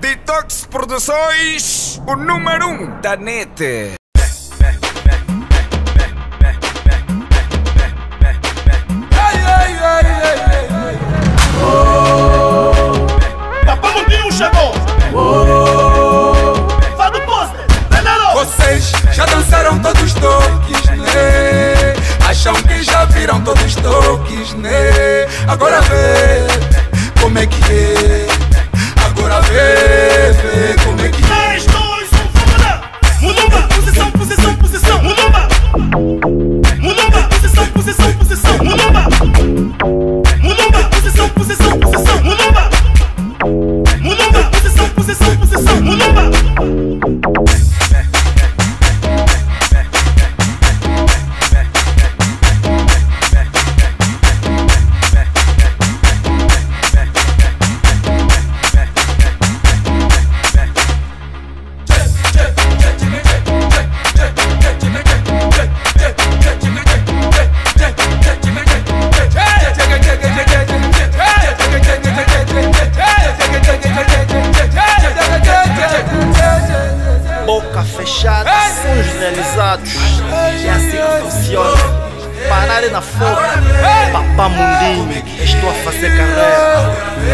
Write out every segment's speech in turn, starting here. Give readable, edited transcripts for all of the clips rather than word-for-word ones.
Detox Produções, o número 1 da net. Papá Mundinho chegou! Faz do pôster! Vocês já dançaram todos os toques, né? Acham que já viram todos os toques, né? Agora vê como é que é. Agora vê como é que é. 3, 2, 1, vamos lá! Mulumba, posição, posição, posição, mulumba! Mulumba, posição, posição, posição, mulumba! Mulumba, posição, posição, posição, mulumba! Mulumba, posição, posição, posição, mulumba! Boca fechada, sonhos realizados. É assim que funciona. Parar na foto. Papá Mundinho, estou a fazer carreira.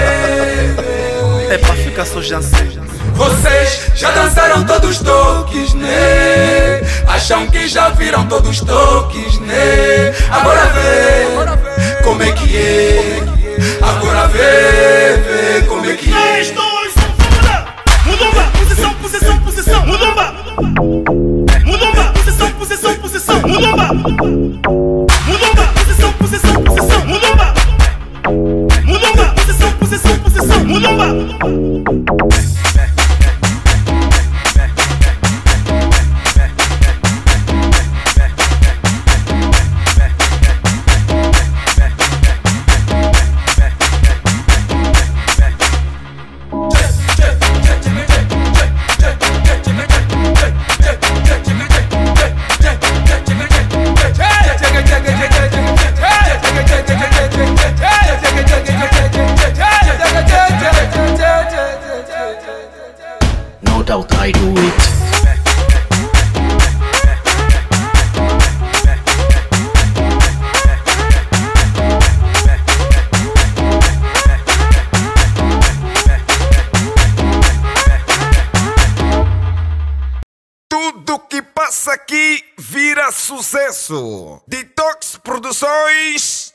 É pra ficar só assim. Vocês já dançaram todos os toques, né? Acham que já viram todos os toques, né? Agora vê como é que é. Agora vê como é que é. 3, 2, 1, vamos lá! Mulumba, posição, posição, posição, mulumba! Mulumba, posição, posição, posição, mulumba! Mulumba, posição, posição, posição, mulumba! Mulumba, posição, posição, posição, mulumba! No doubt I do it. Tudo que passa aqui vira sucesso. Detox Produções.